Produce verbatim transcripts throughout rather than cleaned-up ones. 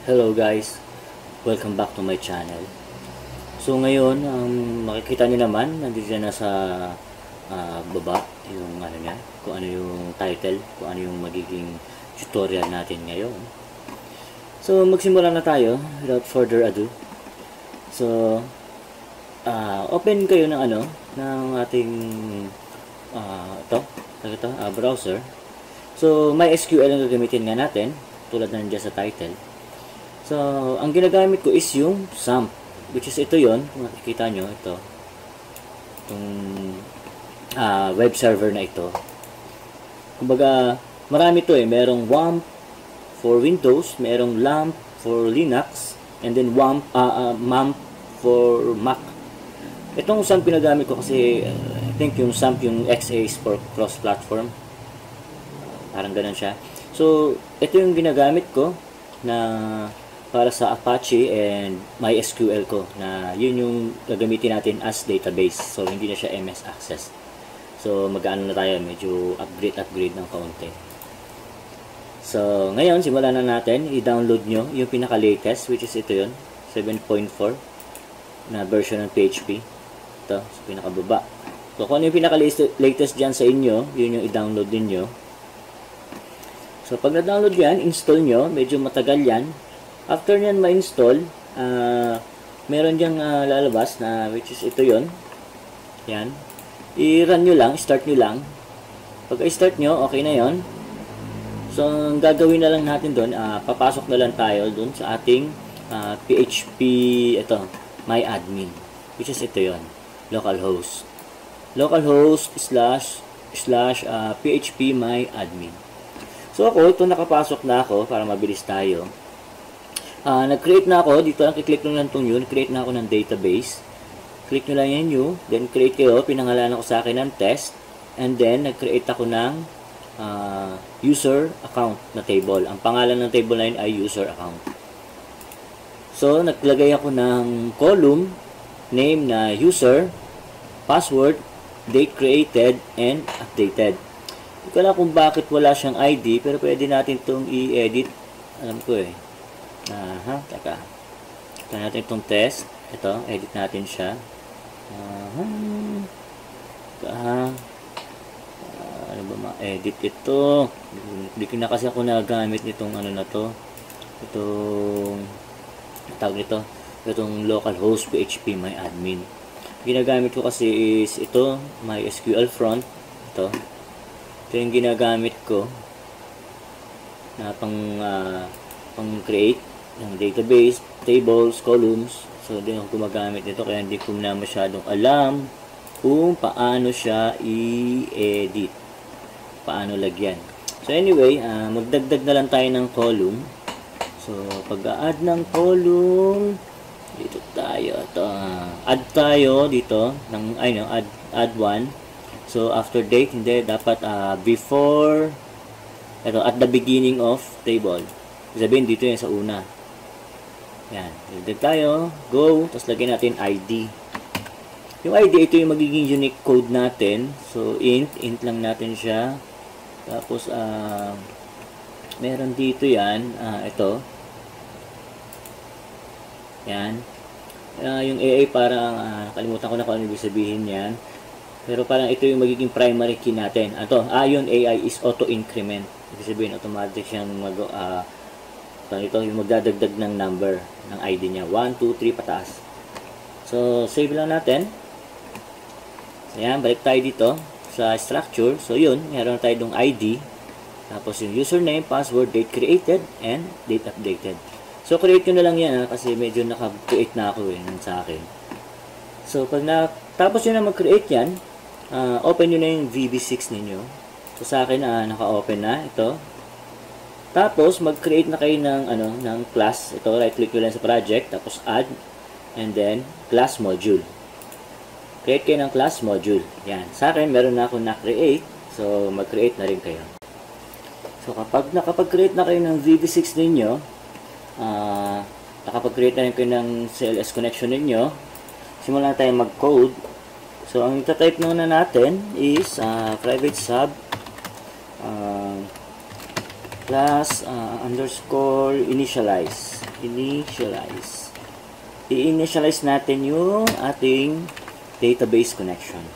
Hello guys, welcome back to my channel. So ngayon, um, makikita niyo naman, nandito na sa uh, baba yung ano niya, kung ano yung title, kung ano yung magiging tutorial natin ngayon. So magsimula na tayo without further ado. So uh, open kayo ng ano, ng ating uh, ito, ito, uh, browser. So MySQL ang gagamitin nga natin, tulad na nandiyan sa title. So, ang ginagamit ko is yung SAMP, which is ito yon, kung makikita nyo, ito. Itong uh, web server na ito. Kumbaga, marami to eh. Merong WAMP for Windows, merong LAMP for Linux, and then WAMP, uh, uh, MAMP for Mac. Itong SAMP pinagamit ko kasi, uh, I think yung SAMP, yung X A is for cross-platform. Parang ganun siya. So, ito yung ginagamit ko na para sa Apache and MySQL ko, na yun yung gagamitin natin as database. So hindi na siya M S Access. So mag-ano na tayo, medyo upgrade upgrade ng kaunti. So ngayon simulan na natin. I-download nyo yung pinaka latest, which is ito yun, seven point four na version ng P H P. Ito sa pinaka baba. So kung ano yung pinaka latest dyan sa inyo, yun yung i-download niyo. So pag na-download yan, install nyo. Medyo matagal yan. After nyan ma-install, uh, meron dyang uh, lalabas na, which is ito yon. Yan. I-run nyo lang, start nyo lang. Pag i-start nyo, okay na yon. So, ang gagawin na lang natin doon, uh, papasok na lang tayo doon sa ating uh, P H P, ito, MyAdmin. Which is ito yon, localhost. Localhost slash, slash uh, P H P MyAdmin. So, ako, ito nakapasok na ako para mabilis tayo. Uh, nag-create na ako, dito lang kiklik nyo lang itong yun, create na ako ng database. Click nyo lang yan new, then create kayo, pinangalanan ko sa akin ng test, and then nag-create ako ng uh, user account na table. Ang pangalan ng table na yun ay user account. So, naglagay ako ng column, name na user, password, date created, and updated. Hindi ko alam kung bakit wala siyang I D, pero pwede natin itong i-edit. Alam ko eh. Aha, taka. Ito natin itong test. Ito, edit natin siya. Aha. Aha. Uh, ano ba ma-edit ito? Hindi ko na kasi ako nagamit nitong ano na to. Itong tawag nito. Itong localhost P H P MyAdmin. Ginagamit ko kasi is ito, MySQL front. Ito. Ito yung ginagamit ko na pang uh, pang create ng database, tables, columns. So, din ako gumagamit nito, kaya hindi ko na masyadong alam kung paano siya i-edit. Paano lagyan. So, anyway, uh, magdagdag na lang tayo ng column. So, pag-add ng column, dito tayo. Ito, uh, add tayo dito, ng, ay no, add, add one. So, after date, hindi, dapat uh, before, ito, at the beginning of table. Sabihin, dito yan sa una. Yan. Dagdag tayo. Go. Tapos lagyan natin I D. Yung I D, ito yung magiging unique code natin. So, int. Int lang natin siya. Tapos, uh, meron dito yan. Uh, ito. Yan. Uh, yung A I parang, uh, nakalimutan ko na kung ano ibig sabihin yan. Pero parang ito yung magiging primary key natin. Ito, ah, yun, A I is auto-increment. Ibig sabihin, automatic siyang mag, uh, ito yung magdadagdag ng number ng I D niya, one, two, three pataas. So save lang natin. Ayan, balik tayo dito sa structure. So yun, meron tayo dong I D, tapos yung username, password, date created, and date updated. So create ko na lang yan ha, kasi medyo naka-create na ako eh sa akin. So pag na tapos yun na mag-create yan, uh, open nyo na yung V B six ninyo. So sa akin uh, naka-open na ito. Tapos, mag-create na kayo ng, ano, ng class. Ito, right-click nyo lang sa project. Tapos, add. And then, class module. Create kayo ng class module. Yan. Sa akin, meron na ako na-create. So, mag-create na rin kayo. So, kapag nakapag-create na kayo ng V B six ninyo, uh, nakapag-create na rin kayo ng C L S connection ninyo, simulan na tayo mag-code. So, ang ita-type muna natin is uh, private sub uh, plus uh, underscore initialize. Initialize. I-initialize natin yung ating database connection.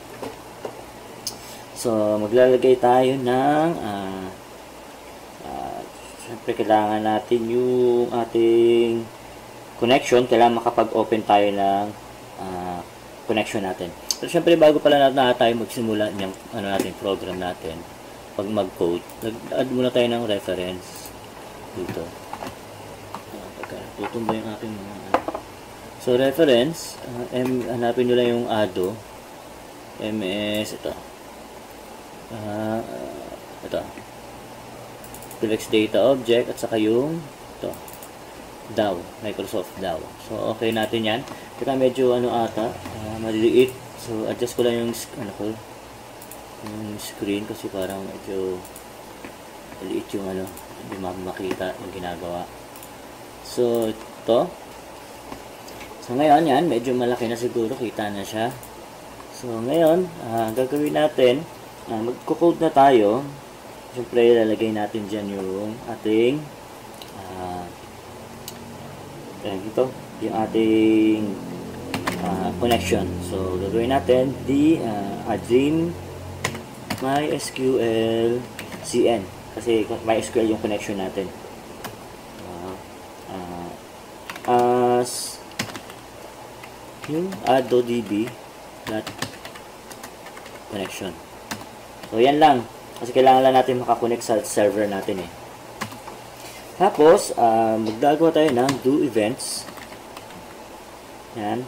So, maglalagay tayo ng uh, uh, siyempre kailangan natin yung ating connection. Kailangan makapag-open tayo ng uh, connection natin. Pero siyempre, bago pala na tayo magsimula ng ano natin, program natin, pag mag-code, nag-add muna tayo ng reference dito. Uh, tutumba yung aking mga so, reference, uh, M, hanapin nyo lang yung ado, M S, ito. Uh, uh, ito. Deluxe Data Object, at saka yung, ito, D A W, Microsoft D A W. So, okay natin yan. Kita medyo, ano ata, uh, maliliit. So, adjust ko lang yung, ano ko, yung screen, kasi parang medyo maliit yung, ano, hindi makita yung ginagawa. So, ito. So, ngayon, yan, medyo malaki na siguro, kita na siya. So, ngayon, uh, gagawin natin, uh, magko-code na tayo. Siyempre, lalagay natin dyan yung ating, uh, ito, yung ating uh, connection. So, gagawin natin, the uh, admin MySQL C N. Kasi, MySQL yung connection natin. Uh, uh, as yung addodb dot connection. So, yan lang. Kasi kailangan lang natin makakonect sa server natin eh. Tapos, uh, magdagawa tayo ng do events. Yan.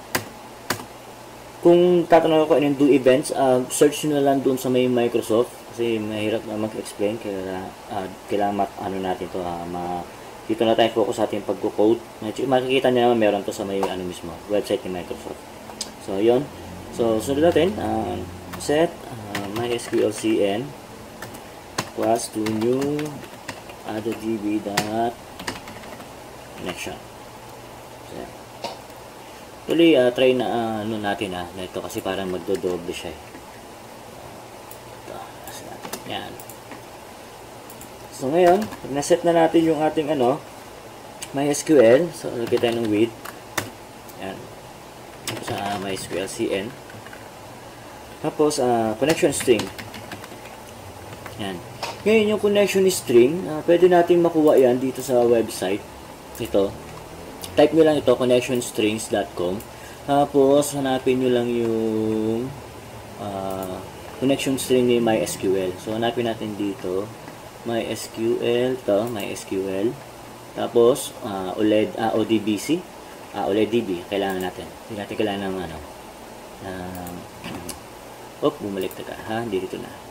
Kung tatanong ako anong do events, uh, search nyo na lang doon sa may Microsoft. Kasi mahirap na mag-explain. Kaya uh, kailangan mat, ano natin to uh, ma dito na tayo focus sa ating pag-code. Makikita nyo naman meron to sa may ano mismo, website ni Microsoft. So, yun. So, sunod natin, uh, set uh, MySQL C N plus to new addodb dot connection. So, actually, uh, try na uh, ano natin ah, na ito kasi parang magdodoble siya eh. Ito, natin. Yan. So, ngayon, pag naset na natin yung ating ano, MySQL. So, lagay tayo ng with. Yan. Sa uh, MySQL C N. Tapos, uh, connection string. Yan. Ngayon, yung connection string, uh, pwede natin makuha yan dito sa website. Ito. Type nyo lang ito, connection strings dot com. Tapos, hanapin nyo lang yung uh, connection string ni MySQL. So, hanapin natin dito. MySQL, to MySQL. Tapos, uh, O L E D, uh, O D B C. Uh, O L E D D B, kailangan natin. Hindi natin kailangan ng ano. Um, op, bumalik na ka. Ha? Hindi dito na.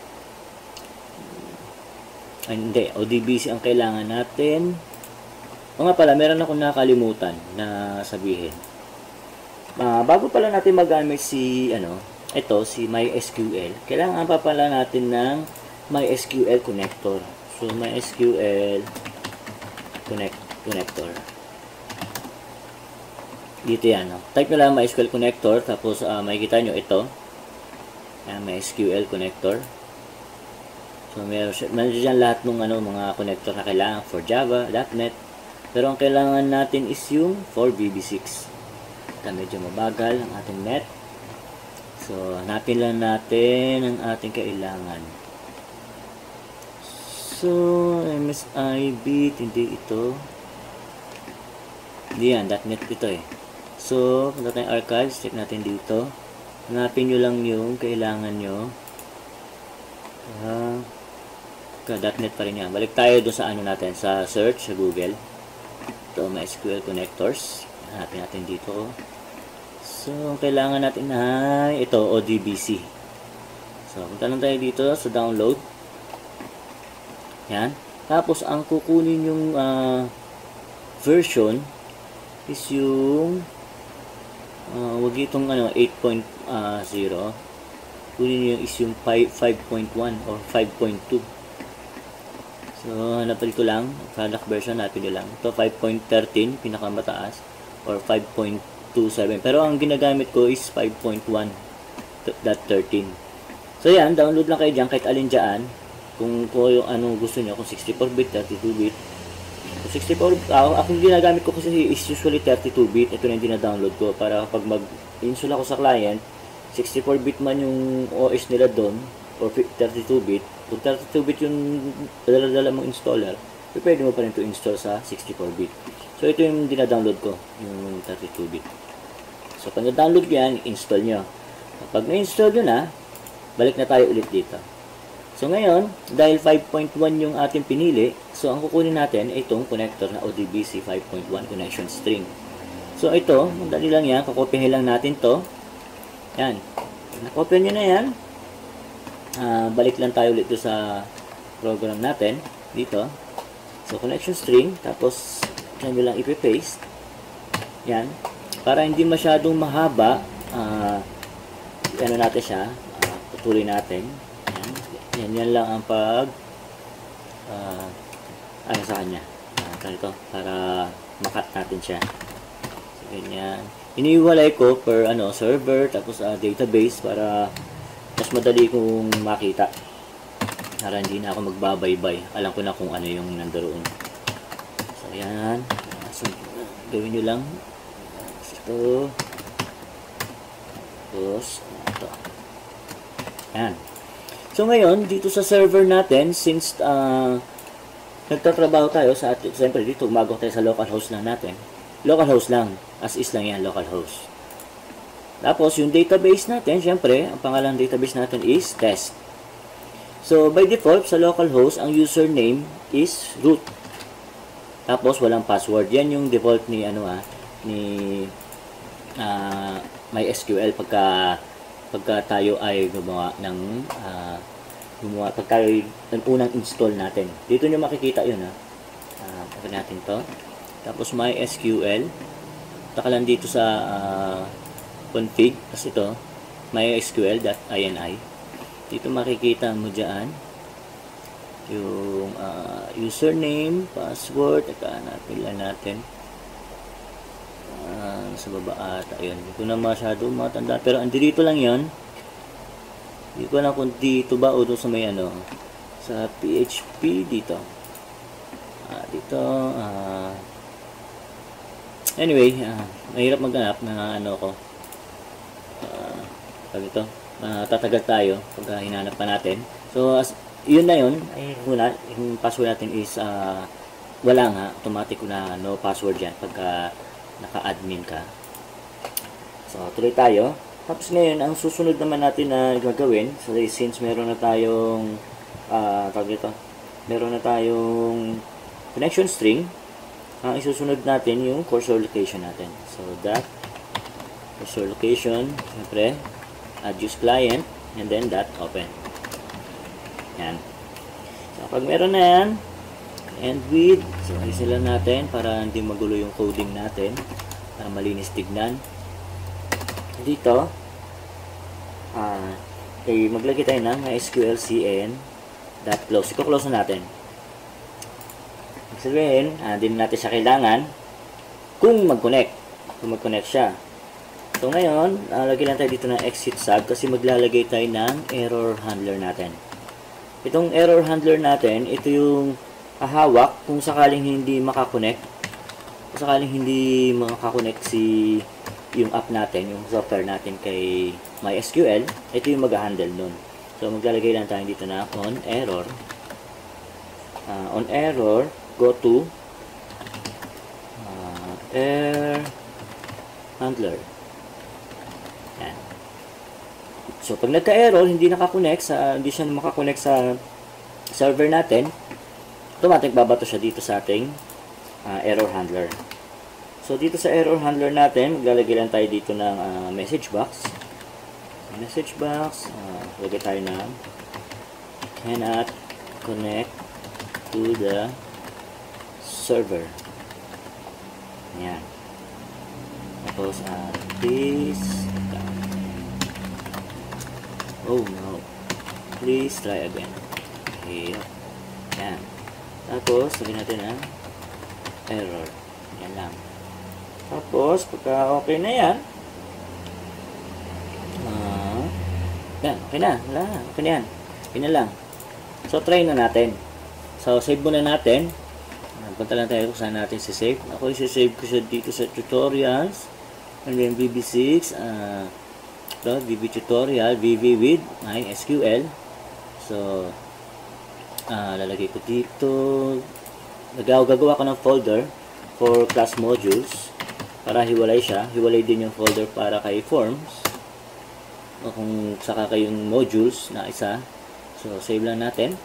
Ay, hindi. O D B C ang kailangan natin. O nga pala, meron akong nakalimutan na sabihin. Uh, bago pala natin magamit si, ano, ito, si MySQL, kailangan pa pala natin ng MySQL connector. So, MySQL connect, connector. Dito yan. No? Type nyo lang MySQL connector. Tapos, uh, makikita nyo ito. Yan, MySQL connector. So, meron siya. Meron dyan lahat ng ano, mga connector na kailangan for Java, .NET. Pero ang kailangan natin is yung for V B six. Ito, medyo mabagal ang ating net. So, hanapin lang natin ang ating kailangan. So, M S I bit, hindi ito. Hindi yan, .NET ito eh. So, punta tayong archives, check natin dito. Hanapin nyo lang yung kailangan nyo. Uh, .NET pa rin yan. Balik tayo doon sa ano natin, sa search, sa Google. Ito, MySQL connectors. Hanapin natin dito. So, ang kailangan natin ay ito, O D B C. So, punta lang tayo dito sa download. Yan. Tapos, ang kukunin yung uh, version is yung uh, wag itong ano, eight point zero. Kunin yung is yung five point one or five point two. So, hanapin ko lang. Product version, hanapin nyo lang. Ito, five point one three, pinakamataas. Or five point two seven. Pero, ang ginagamit ko is five point one point thirteen. So, yan. Download lang kayo dyan, kahit alin dyan. Kung, kung yung ano gusto niyo, kung sixty-four bit, thirty-two bit. Kung sixty-four, ako, ako ginagamit ko kasi is usually thirty-two bit. Ito na yung dina-download ko para kapag mag-install ako sa client, sixty-four bit man yung O S nila doon, or thirty-two bit. Kung thirty-two bit yung dala-dala mong installer, pwede mo pa rin ito install sa sixty-four bit. So, ito yung dina-download ko, yung thirty-two bit. So, pag na-download ko yan, install nyo. Kapag na-install nyo na, balik na tayo ulit dito. So, ngayon, dahil five point one yung ating pinili, so, ang kukunin natin ay itong connector na O D B C five point one connection string. So, ito, madali lang yan. Kakopyahin lang natin to. Yan. Nakopya nyo na yan. Uh, balik lang tayo ulit sa program natin. Dito. So, connection string. Tapos, yan nyo lang ipipaste. Yan. Para hindi masyadong mahaba, uh, ano natin siya, uh, tutuloy natin. Yan. Yan, yan lang ang pag uh, ano sa kanya. Uh, ganito, para makat natin siya. So, ganyan. Iniiwalay ko per ano, server, tapos uh, database para mas madali kong makita. Para hindi na ako magbabaybay. Alam ko na kung ano yung nandaroon. So, yan. So, gawin nyo lang. Ito. Tapos, ito. Yan. So, ngayon, dito sa server natin, since uh, nagtatrabaho tayo sa atin, siyempre dito, umago tayo sa local host lang natin. Local host lang. As is lang yan, local host. Tapos, yung database natin, siyempre, ang pangalan database natin is test. So, by default, sa local host, ang username is root. Tapos, walang password. Yan yung default ni, ano ah, ni uh, MySQL pagka, pagka tayo ay gumawa ng, uh, gumawa, pagka tayo, ng unang install natin. Dito nyo makikita yun, ha. Uh, Pagka natin to. Tapos, MySQL. Taka lang dito sa, uh, config, kasi ito, mysql.ini. Dito makikita mo dyan yung uh, username, password, at hanapin lang natin. Uh, sa baba ata, ayun. Hindi ko na masyado matanda, pero andito lang yan. Hindi ko na kung dito ba o doon sa may ano, sa P H P dito. Uh, dito, uh, anyway, uh, mahirap maghanap na ano ko. Uh, pag ito, uh, tatagal tayo pag hinanap pa natin. So, as, yun na yun, ay, muna, yung password natin is, uh, wala nga, automatic na no password yan pagka naka-admin ka. So, tuloy tayo. Tapos ngayon, ang susunod naman natin na gagawin, so, since meron na tayong, uh, tawag ito, meron na tayong connection string, ang uh, isusunod natin yung cursor location natin. So, that cursor location, siyempre, add use client, and then dot open. Yan. So, pag meron na yan, end with, so, alisin lang natin para hindi magulo yung coding natin, para malinis tignan. Dito, ah, okay, maglagay tayo ng mysqlcn dot close. Iko-close na natin. Ibig sabihin, ah, din natin siya kailangan kung mag-connect. Kung mag-connect siya. So, ngayon, uh, lagyan lang tayo dito ng exit sub kasi maglalagay tayo ng error handler natin. Itong error handler natin, ito yung hahawak kung sakaling hindi makakonect. Kung sakaling hindi makakonect si yung app natin, yung software natin kay MySQL, ito yung mag-handle nun. So, maglalagay lang tayo dito na on error. Uh, on error, go to uh, error handler. Yan. So, pag nagka-error, hindi nakakonect sa, hindi siya makakonect sa server natin, automatic babato siya dito sa ating uh, error handler. So, dito sa error handler natin, maglalagay lang tayo dito ng uh, message box. Message box, uh, lagay tayo ng cannot connect to the server. Yan. Tapos, uh, please, oh no, please try again. Okay. Yan. Tapos, sabihin natin ang error. Yan lang. Tapos, pagka okay na yan, uh, yan, okay na. Wala, okay na yan. Okay na lang. So, try na natin. So, save muna natin. Punta lang tayo kung saan natin si-save. Ako isi-save ko siya dito sa tutorials. And then V B six. Uh, ito, V B tutorial. V B with MySQL. So, uh, lalagay ko dito. Gagawa ko ng folder for class modules. Para hiwalay siya. Hiwalay din yung folder para kay forms. O kung saka kayong modules na isa. So, save lang natin.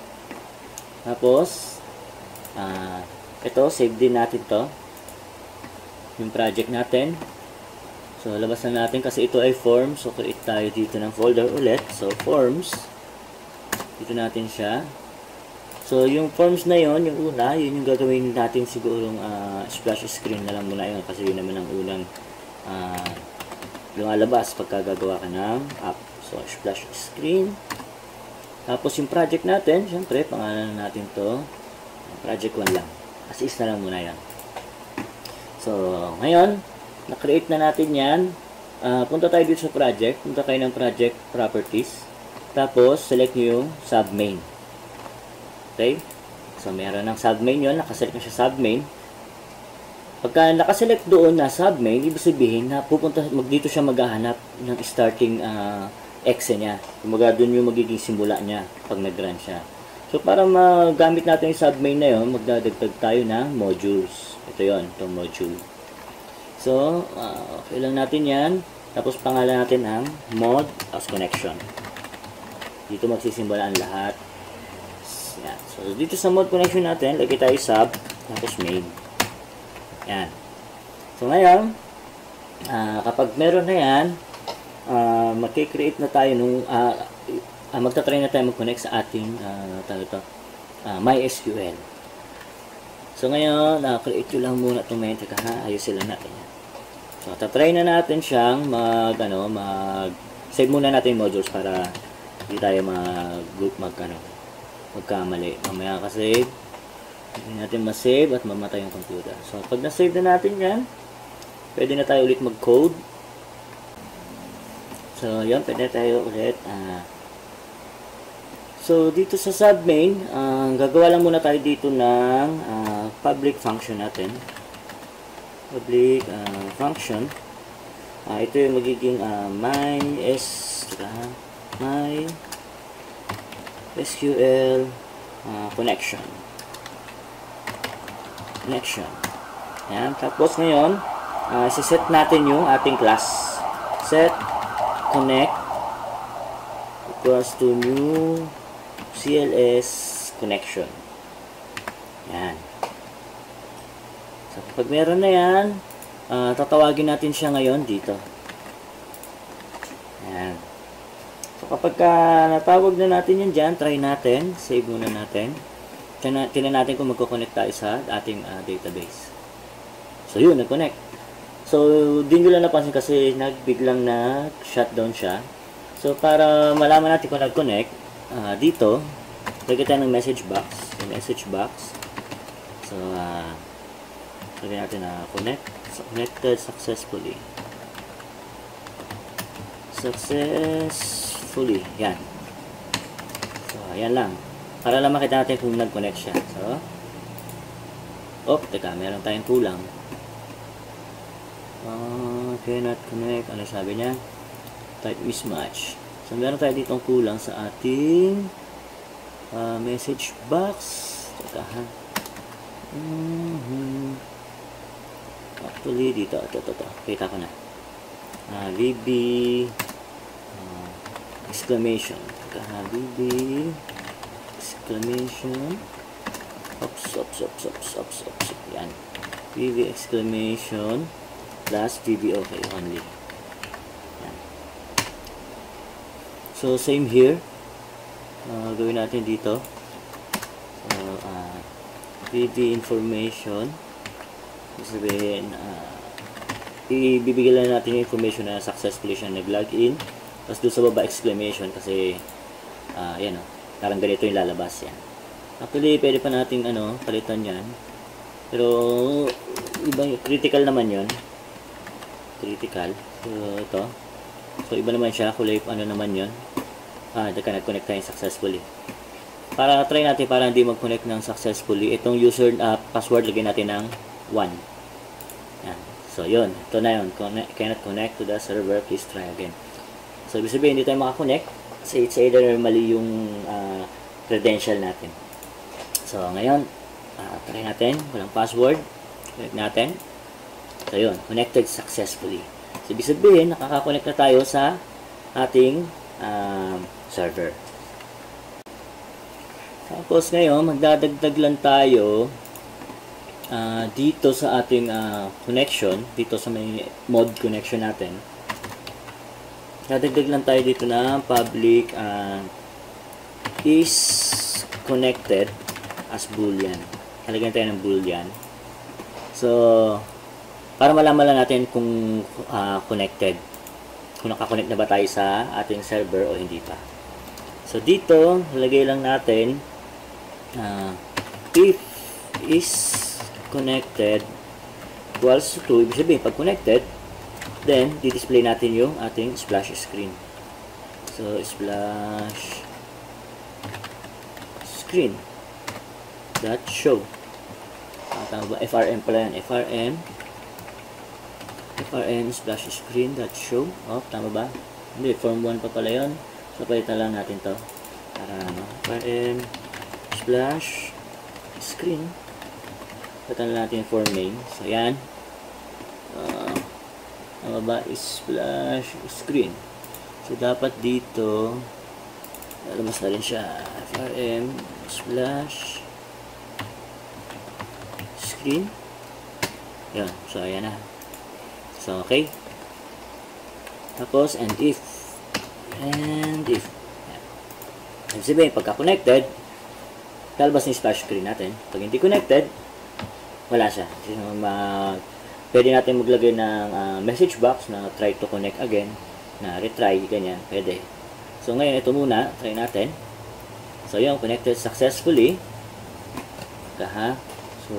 Tapos, ah, uh, ito, save din natin to. Yung project natin. So, labas na natin kasi ito ay forms. So, create tayo dito ng folder ulit. So, forms. Dito natin siya. So, yung forms na yon, yung una, yun yung gagawin natin sigurong uh, splash screen na lang muna yun. Kasi yun naman ang unang uh, lumalabas pagka gagawa ka ng app. So, splash screen. Tapos, yung project natin, syempre, pangalan natin to. Project one lang. As is na lang muna yan. So, ngayon, na-create na natin yan. Uh, punta tayo dito sa project. Punta kayo ng project properties. Tapos, select nyo yung submain. Okay? So, meron ng submain yun. Nakaselect na siya submain. Pagka nakaselect doon na submain, ibig sabihin na pupunta, mag, dito siya maghahanap ng starting uh, exe niya. Kumaga doon yung magiging simula niya pag nag-run siya. So, para magamit natin yung submain na yun, magdadagdag tayo ng modules. Ito yun, itong module. So, uh, okay lang natin yan. Tapos, pangalan natin ang mod as connection. Dito magsisimula ang lahat. Yan. So, dito sa mod connection natin, lagay tayo sub, tapos main. Yan. So, ngayon, uh, kapag meron na yan, uh, mag-create na tayo nung... Uh, Uh, magta-try na tayo mag-connect sa ating uh, ito, uh, MySQL. So, ngayon, uh, create ko lang muna itong main. Teka ha, ayusin lang natin yan. So, ta-try na natin siyang mag, ano, mag, save muna natin yung modules para hindi tayo mag, mag, ano, magkamali. Mamaya kasi, hindi natin ma-save at mamatay yung computer. So, pag na-save na natin yan, pwede na tayo ulit mag-code. So, yan, pwede na tayo ulit, ah, uh, so, dito sa submain, uh, gagawa lang muna tayo dito ng uh, public function natin. Public uh, function. Uh, ito yung magiging uh, my s uh, my S Q L uh, connection. Connection. Yan. Tapos ngayon, uh, set natin yung ating class. Set connect equals to new C L S connection. Yan. So, pag meron na yan, uh, tatawagin natin siya ngayon dito. Yan. So, kapag ka natawag na natin yan dyan, try natin. Save muna natin. Tingnan natin kung magkoconnect tayo sa ating uh, database. So, yun, nag-connect. So, din nyo lang napansin kasi nagbiglang na shutdown siya. So, para malaman natin kung nag-connect, Uh, dito, lagyan tayo ng message box. Yung message box. So, uh, lagyan natin na uh, connect. So, connected successfully. Successfully. Yan. So, yan lang. Para lang makita natin kung nag-connect siya. So, oh, teka, meron tayong kulang. Uh, cannot connect. Ano sabi niya? Type mismatch. So, meron tayo ditong kulang sa ating uh, message box. Teka ha. Mm-hmm. Actually, dito. Ito, ito, ito. Kita ko na. Uh, V B uh, exclamation. Teka ha. V B exclamation. Ops, ops, ops, ops, ops, ops. Yan. V B exclamation plus V B okay only. So, same here. Uh, gawin natin dito. So, uh, V B information. Sabihin, uh, ibibigay lang natin yung information na successfully siya nag-login. Tapos doon sa baba, exclamation. Kasi, uh, yan o. Parang ganito yung lalabas yan. Actually, pwede pa natin, ano, palitan yan. Pero, ibang, critical naman yon Critical. So, ito. So, iba naman siya. Kulay, ano naman yon Ah, daka nag-connect tayo successfully. para try natin para hindi mag-connect ng successfully. Itong user uh, password, lagyan natin ng one. Yan. So, yun. Ito na yun. Connect, cannot connect to the server. Please try again. So, ibig sabihin, hindi tayo makakonect. Kasi it's either mali yung uh, credential natin. So, ngayon, uh, try natin. Walang password. Connect natin. So, yun. Connected successfully. So, ibig sabihin, nakaka-connect na tayo sa ating uh, server. Tapos, ngayon, magdadagdag lang tayo uh, dito sa ating uh, connection. Dito sa may mod connection natin. Dadagdag lang tayo dito na public uh, is connected as boolean. Halagyan tayo ng boolean. So, para malaman lang natin kung uh, connected. Kung nakakonect na ba tayo sa ating server o hindi pa. So, dito, lagay lang natin uh, if is connected equals to two. Ibig sabihin, pag connected, then, di-display natin yung ating splash screen. So, splash screen dot show. Ah, tama ba? F R M pala yan. F R M F R M splash screen dot show. Oh, tama ba? Hindi, form one pa pala yun. So, palitan lang natin to. Para ano? F R M splash screen. Palitan lang natin yung form name. So, yan. Uh, Ang baba is splash screen. So, dapat dito lalabas na rin siya. F R M splash screen. Yan. So, ayan na. So, okay. Tapos, and if. And if. Yan. Sabihin, pagka-connected, lalabas na yung splash screen natin. Pag hindi connected, wala siya. So, mag pwede natin maglagay ng uh, message box na try to connect again, na retry, ganyan, pwede. So, ngayon, ito muna, try natin. So, yun, connected successfully. Teka ha. So,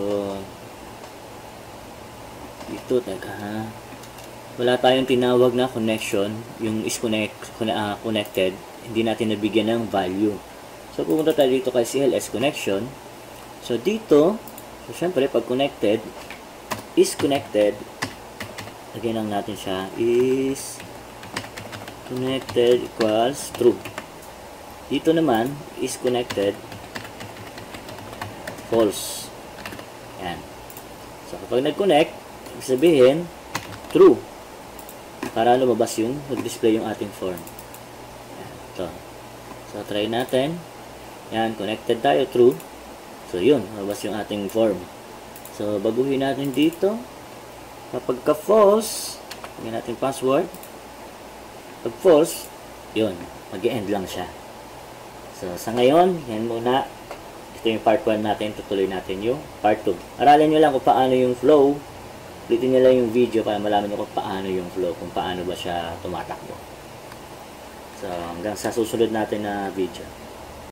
dito, teka ha. Wala tayong tinawag na connection, yung is connect, uh, connected, hindi natin nabigyan ng value. So, pumunta tayo dito kay C L S connection. So, dito, so, syempre, pag connected, is connected, lagyan lang natin siya, is connected equals true. Dito naman, is connected false. Yan. So, kapag nag-connect, sabihin, true. Para lumabas yung, mag-display yung ating form. Yan. Ito. So, try natin. Yan, connected tayo, true. So, yun, lumabas yung ating form. So, baguhin natin dito. Kapag ka-false, lagyan natin password. Pag false, yun, mag-e-end lang siya. So, sa ngayon, yan muna. Ito yung part one natin. Tutuloy natin yung part two. Aralin nyo lang kung paano yung flow. Ulitin nyo lang yung video para malaman nyo kung paano yung flow. Kung paano ba siya tumatakbo. So, hanggang sa susunod natin na video.